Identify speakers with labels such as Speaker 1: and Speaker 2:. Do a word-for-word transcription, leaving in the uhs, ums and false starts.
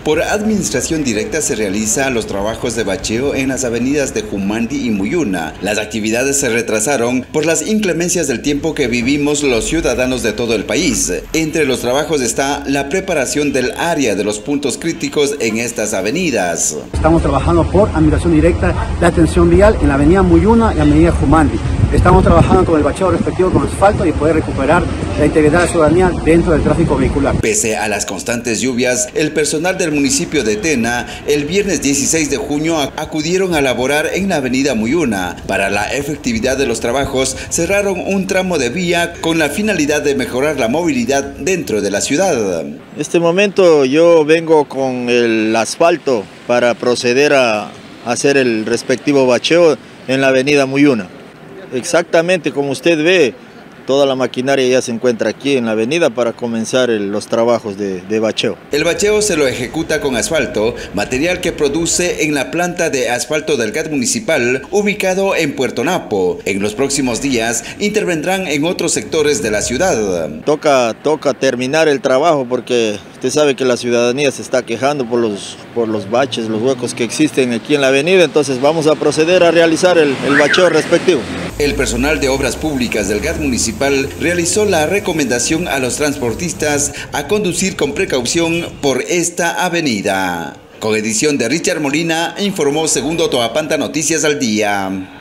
Speaker 1: Por administración directa se realizan los trabajos de bacheo en las avenidas de Jumandi y Muyuna. Las actividades se retrasaron por las inclemencias del tiempo que vivimos los ciudadanos de todo el país. Entre los trabajos está la preparación del área de los puntos críticos en estas avenidas.
Speaker 2: Estamos trabajando por administración directa de atención vial en la avenida Muyuna y la avenida Jumandi. Estamos trabajando con el bacheo respectivo con asfalto y poder recuperar la integridad de la ciudadanía dentro del tráfico vehicular.
Speaker 1: Pese a las constantes lluvias, el personal del municipio de Tena el viernes dieciséis de junio acudieron a laborar en la avenida Muyuna. Para la efectividad de los trabajos, cerraron un tramo de vía con la finalidad de mejorar la movilidad dentro de la ciudad.
Speaker 3: En este momento yo vengo con el asfalto para proceder a hacer el respectivo bacheo en la avenida Muyuna. Exactamente como usted ve, toda la maquinaria ya se encuentra aquí en la avenida para comenzar el, los trabajos de, de bacheo.
Speaker 1: El bacheo se lo ejecuta con asfalto, material que produce en la planta de asfalto del G A T municipal ubicado en Puerto Napo. En los próximos días intervendrán en otros sectores de la ciudad.
Speaker 3: Toca, toca terminar el trabajo porque usted sabe que la ciudadanía se está quejando por los, por los baches, los huecos que existen aquí en la avenida, entonces vamos a proceder a realizar el, el bacheo respectivo.
Speaker 1: El personal de Obras Públicas del G A T municipal realizó la recomendación a los transportistas a conducir con precaución por esta avenida. Con edición de Richard Molina, informó Segundo Toapanta Noticias al Día.